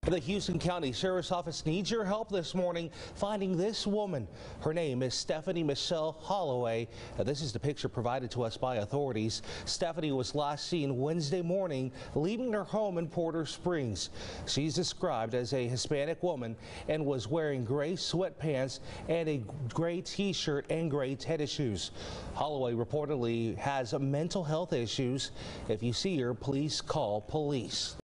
The Houston County Sheriff's Office needs your help this morning finding this woman. Her name is Stephanie Michelle Holloway. This is the picture provided to us by authorities. Stephanie was last seen Wednesday morning leaving her home in Porter Springs. She's described as a Hispanic woman and was wearing gray sweatpants and a gray t-shirt and gray tennis shoes. Holloway reportedly has mental health issues. If you see her, please call police.